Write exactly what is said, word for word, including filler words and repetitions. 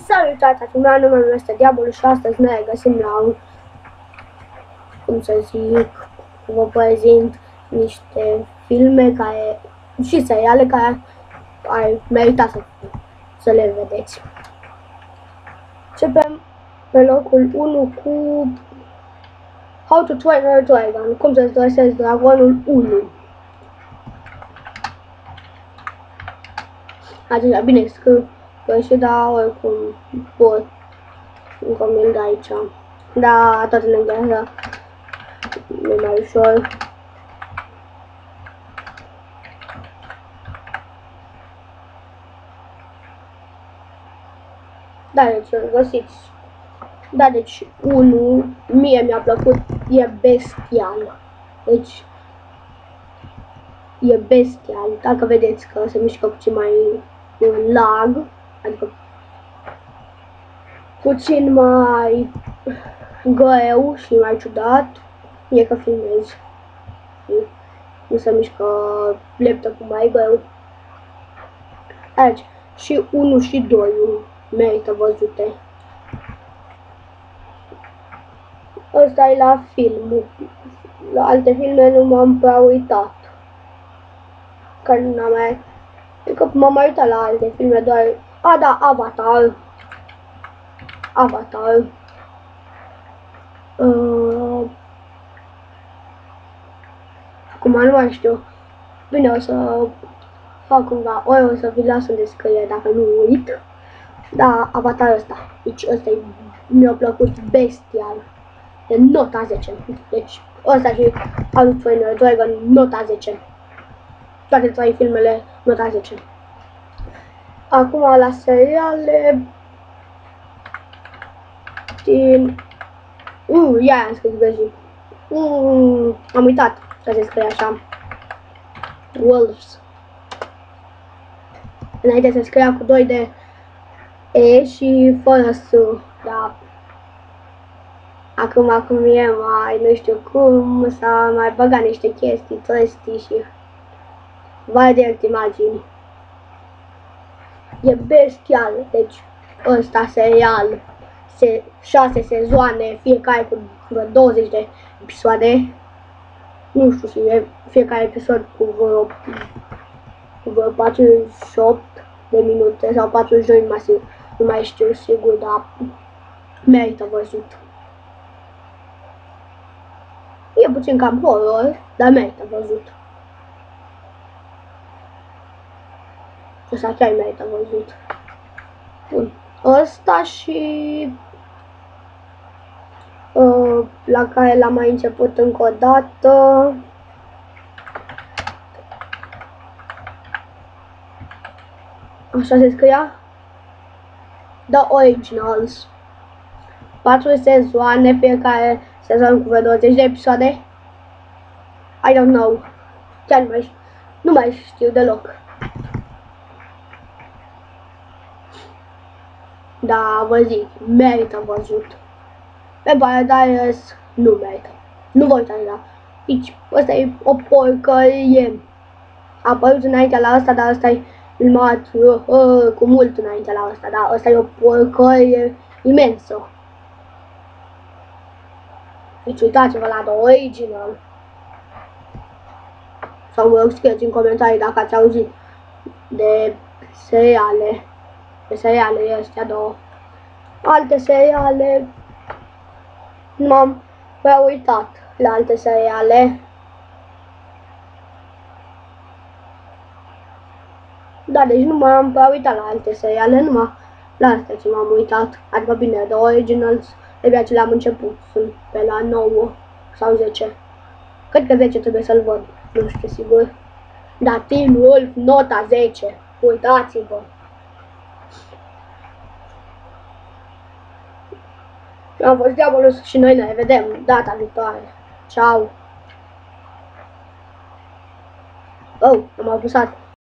Salutați, meu numele este Diabolul și astăzi ne găsim la un, cum să zic, vă prezint niște filme care, și seriale care ai meritat să, să le vedeți. Începem pe locul unu cu How to Train Your Dragon, cum să-ți dresezi dragonul unu. Atunci, bine, scriu și da, oricum pot încă mi-l de aici. Da, tot în engleză e mai ușor. Da, deci îl găsiți. Da, deci unu mie mi-a plăcut, e bestial. Deci e bestial. Dacă vedeți că se mișcă puțin mai în lag, adică puțin mai greu și mai ciudat, e că filmezi. Nu se mișcă laptopul mai greu. Aici, și unu și doi merită văzute. Ăsta e la film. La alte filme nu m-am prea uitat. Că nu am mai... Că m-am mai uitat la alte filme, doar... A, da, Avatar. Avatar. Uh... Acum nu mai știu. Bine, o să fac cumva, ori o să vi las în descriere dacă nu uit. Da, Avatar ăsta. Deci ăsta mi-a plăcut bestial. E nota zece. Deci ăsta și How to Train Your Dragon, nota zece. Toate trei filmele, nota zece. Acum la seriale din... Uh, ia am scris greșit. Uh, am uitat să se scrie așa. Wolves. Înainte se scria cu doi de E și fără S. Da. Acum, acum e mai, nu știu cum, s-a mai băgat niște chestii, trăstii și vai direct imagini. E bestial, deci ăsta serial, se, șase sezoane, fiecare cu vreo douăzeci de episoade. Nu știu, și fiecare episod cu vreo, cu vreo patruzeci și opt de minute sau patruzeci și doi, nu mai, nu mai știu sigur, dar merită văzut. E puțin cam horror, dar merită văzut. Ăsta chiar merită văzut. Bun. Ăsta și uh, la care l-am mai început încă o dată. Așa se scria? The Originals. patru sezoane, fiecare sezon cu vreo douăzeci de episoade. I don't know. Chiar nu mai, nu mai știu deloc. Da, vă zic, merită văzut. Pe Paradise nu merită. Nu vă uitați la. Deci, ăsta e o porcărie. A apărut înainte la asta, dar ăsta e filmat uh, uh, cu mult înainte la asta, dar ăsta e o porcărie imensă. Deci uitați-vă la The Original. Sau vă scrieți în comentarii dacă ați auzit de seriale. De seriale astea două. Alte seriale nu m-am prea uitat la alte seriale. Da, deci nu m-am prea uitat la alte seriale, numai la astea ce m-am uitat. Adică bine, The Originals, de ce le-am început, sunt pe la nouă sau zece. Cred că zece trebuie să-l văd, nu știu sigur. Da, Teen Wolf, nota zece, uitați-vă. Am fost Diabolul și noi ne vedem data viitoare. Ciao. Oh, am apăsat.